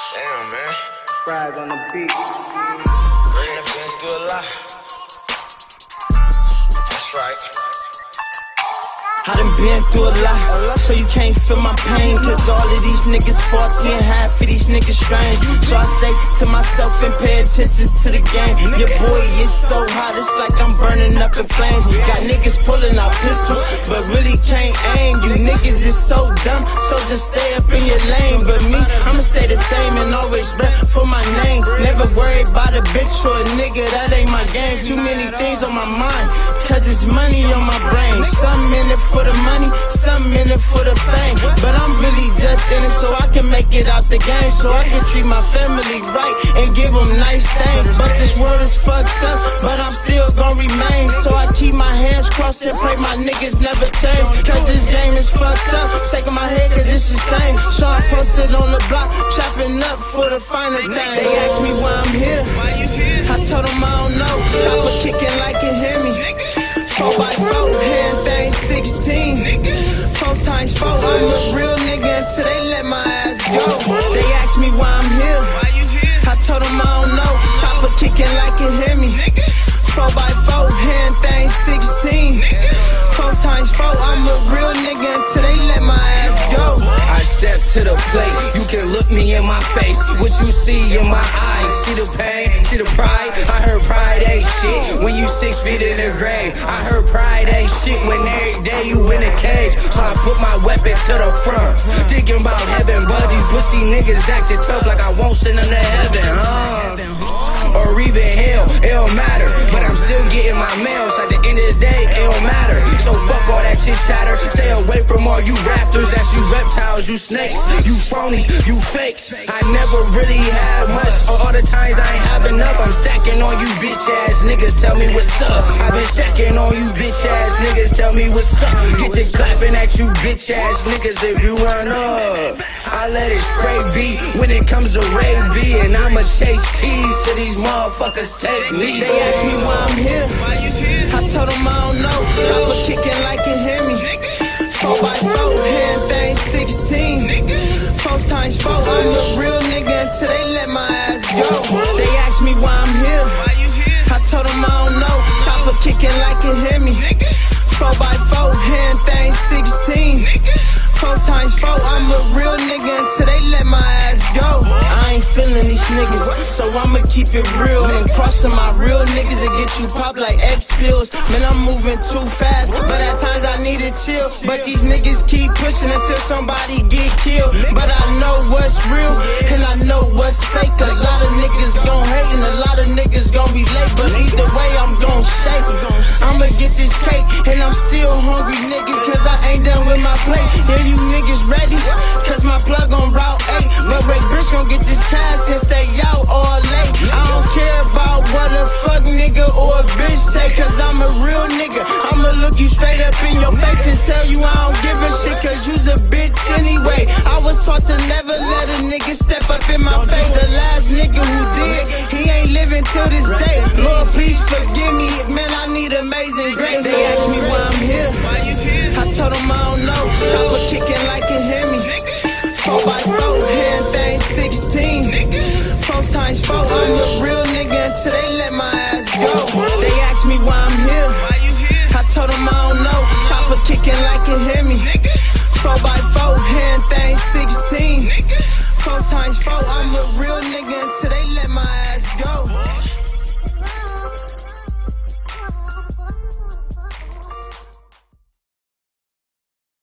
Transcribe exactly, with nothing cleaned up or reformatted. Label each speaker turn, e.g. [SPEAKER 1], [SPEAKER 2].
[SPEAKER 1] Damn, man.
[SPEAKER 2] Frag on the beat.
[SPEAKER 1] Great up been through a lot. That's right.
[SPEAKER 3] I done been through a lot, so you can't feel my pain. Cause all of these niggas faulty and half of these niggas strange. So I stay to myself and pay attention to the game. Your boy is so hot, it's like I'm burning up in flames. Got niggas pulling out pistols, but really can't aim. You niggas is so dumb, so just stay up in your lane. But me, I'ma stay the same and always rep for my name. Never worry about a bitch or a nigga, that ain't my game. Too many things on my mind, cause it's money on my brain. Some in it for the money, some in it for the fame. But I'm really just in it so I can make it out the game, so I can treat my family right and give them nice things. But this world is fucked up, but I'm still gon' remain. So I keep my hands crossed and pray my niggas never change. Cause this game is fucked up, shaking my head cause it's the same. So I posted on the block, chopping up for the finer thing. They ask me why I'm here, I told them I don't know. Chopper kicking like it hear me. Four by four, hand thing sixteen. Four times four, I'm a real nigga until they let my ass go. They ask me why I'm here, I told them I don't know. Chopper kicking like it hear me. Four by four, hand thing sixteen. Four times four, I'm a real nigga until they let my ass go.
[SPEAKER 4] I step to the plate, you can look me in my face. What you see in my eyes, see the pain, see the pride. I heard pride ain't shit when you six feet in the grave. I heard pride ain't shit when every day you in a cage. So I put my weapon to the front, thinking about heaven. But these pussy niggas acting tough like I won't send them to heaven, huh? Or even hell, it don't matter. But I'm still getting my mail, so at the end of the day, it don't matter. So fuck all that chit chatter, stay away from all you raptors. That's you reptiles, you snakes, you phonies, you fakes. I never really had much, all the times I ain't have enough. I'm stacking on you bitch ass niggas, tell me what's up. I've been stacking on you bitch ass niggas, tell me what's up. Get to clapping at you bitch ass niggas if you run up. I let it spray B when it comes to Ray B, and I'ma chase cheese till these motherfuckers take me.
[SPEAKER 3] They ask me why I'm here, I told them I don't know. Chopper kicking like it hear me. Four by four, hand thing sixteen. Four times four, I'm a real nigga until they let my ass go. They ask me why I'm here, I told them I don't know. Chopper kicking like it hear me. Four by four, hand thing sixteen. Four times four, I'm a real nigga until they let my ass go. I ain't feeling these niggas, so I'ma keep it real. And crossing my real niggas and get you pop like X pills. Man, I'm moving too fast, but at times I need to chill. But these niggas keep pushing until somebody get killed. But I know what's real, and I know what's fake. A lot of niggas gon' hate, and a lot of niggas gon' be late. But either way, I'm gon' shake. I'ma get this cake, and I'm still hungry, nigga, cause I ain't done with my plate. Yeah, you niggas ready? Cause my plug on Route eight. But Ray Bitch gon' get this cash and stay out all late. I don't care about what a fuck nigga or a bitch say, cause I'm a real nigga. I'ma look you straight up in your face and tell you I don't give a shit, cause you's a bitch anyway. I was taught to never let a nigga step up in my face. The last nigga who did, he ain't living till this day.